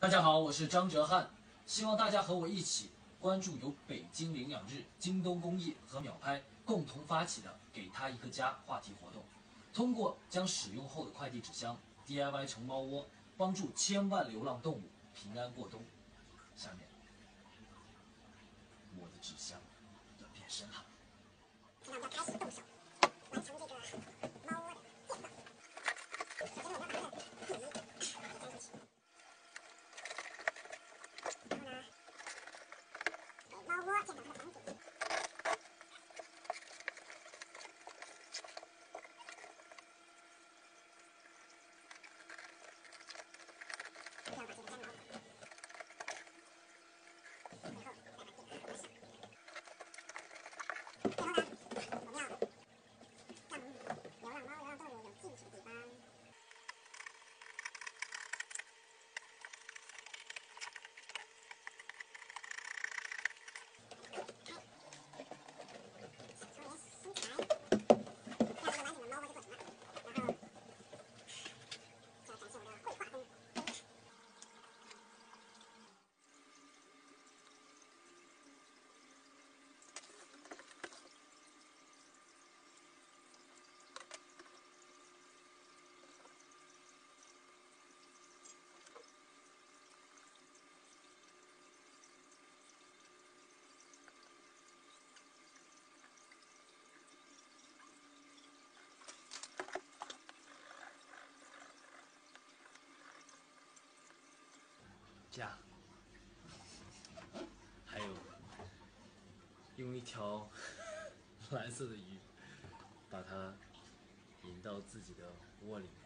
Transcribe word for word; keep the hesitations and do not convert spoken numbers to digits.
大家好，我是张哲瀚，希望大家和我一起关注由北京领养日、京东公益和秒拍共同发起的“给它一个家”话题活动，通过将使用后的快递纸箱 D I Y 成猫窝，帮助千万流浪动物平安过冬。下面，我的纸箱要变身了。 那我们要开始动手，完成这个猫窝的建造。首先呢，我们要把这个底给粘进去，然后呢，给猫窝建造它的房子。这样把这个粘牢，最后再把这个合上。最后呢，我们要让流浪猫、流浪动物有进去的地方。抽点新材，这样一个完整的猫窝就做成了。然后，就要展现我的绘画功。 家，还有用一条蓝色的鱼把它引到自己的窝里面。